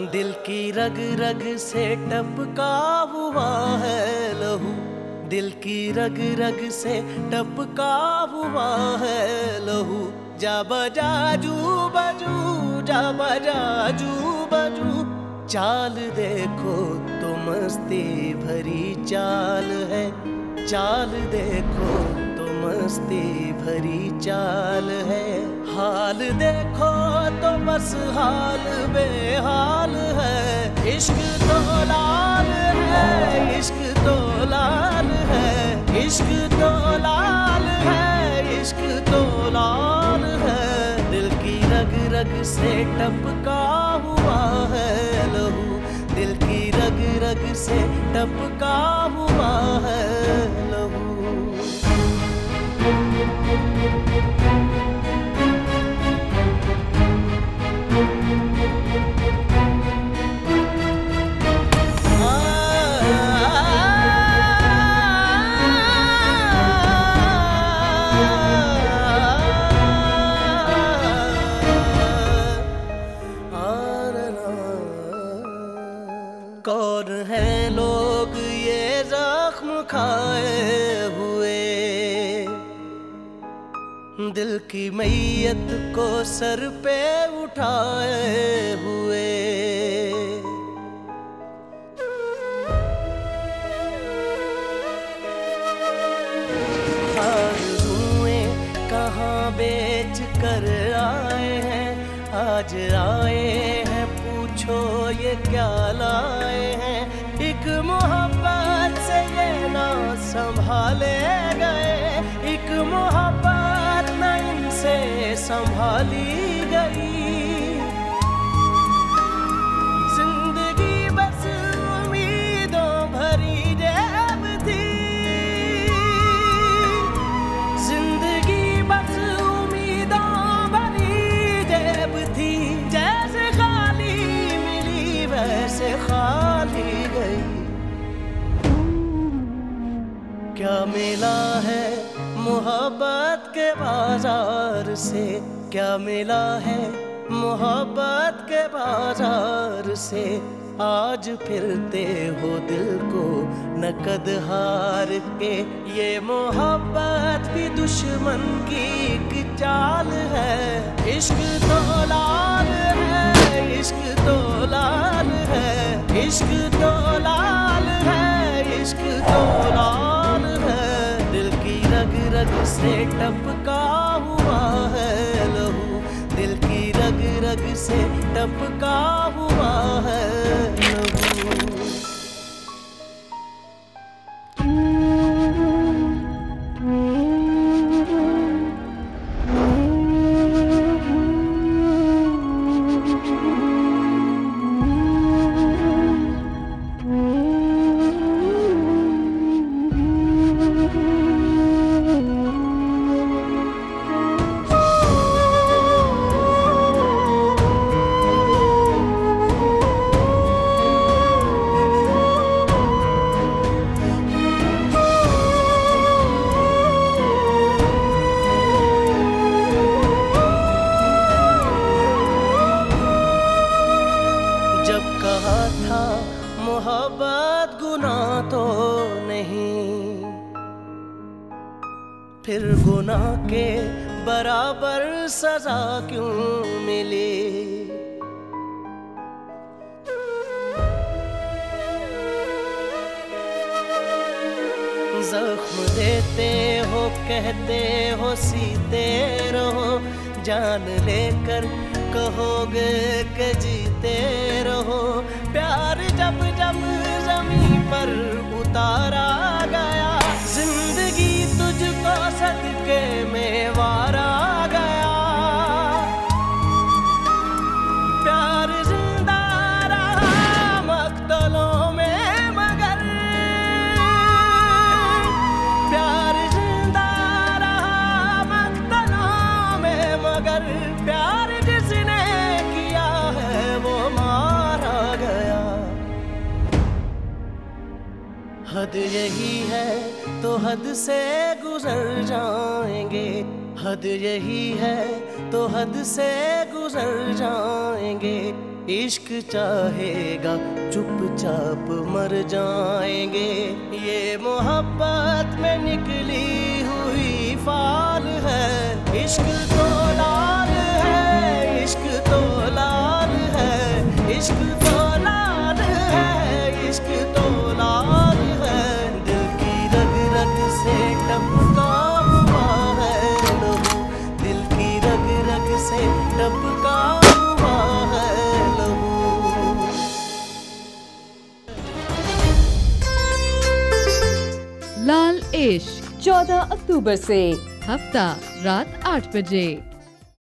दिल की रग रग से टपका हुआ है लहू, दिल की रग रग से टपका हुआ है लहू। जा बजा जू बजू, जा बजा जू बजू, चाल देखो तो मस्ती भरी चाल है, चाल देखो तो मस्ती भरी चाल है। हाल देखो तो बस हाल बेहाल है, इश्क तो लाल है, इश्क तो लाल है, इश्क तो लाल है, इश्क तो लाल है। दिल की रग रग से टपका हुआ है लहू, दिल की रग रग से टपका हुआ है लहू। कौन है लोग ये जख्म खाए हुए, दिल की मैयत को सर पे उठाए हुए। आरज़ुएं कहाँ बेच कर आए हैं, आज आए हैं पूछो ये क्या लाए हैं। एक मोहब्बत से ये ना संभाले गए, एक मोहब्बत न इनसे संभाली गई। जिंदगी बस उम्मीदों भरी जेब थी, जिंदगी बस उम्मीदों भरी जेब थी। जैसे खाली मिली वैसे खाली गई। क्या मिला है मोहब्बत के बाजार से, क्या मिला है मोहब्बत के बाजार से। आज फिरते हो दिल को नकद हार के, ये मोहब्बत भी दुश्मन की एक चाल है। इश्क तो लाल है, इश्क तो लाल है, इश्क तो लाल है, इश्क तो लाल है। दिल की रग रग से टपका हुआ है लहू, दिल की रग रग से टपका हुआ है लहू। जब कहा था मोहब्बत गुनाह तो नहीं, फिर गुनाह के बराबर सजा क्यों मिली। जख्म देते हो कहते हो सीते रहो, जान लेकर कहोगे कि जीते रहो। प्यार जब जब ज़मीं पर उतारा गया, जिंदगी तुझको सदके में वारा गया। प्यार जिंदा रहा मक्तलों में मगर, प्यार जिंदा रहा मक्तलों में मगर। प्यार जिसने किया है वो मारा गया। हद यही है तो हद से गुजर जाएंगे, हद यही है तो हद से गुजर जाएंगे। इश्क चाहेगा चुपचाप मर जाएंगे। ये मोहब्बत में निकली हुई फाल है। इश्क तो लाल है, इश्क तो लाल है, इश्क तो लाल है, इश्क तो लाल है। दिल की रग रग से टपका हुआ है लहू, दिल की रग रग से टपका हुआ है लहू। लाल इश्क 14 अक्टूबर से हफ्ता रात 8 बजे।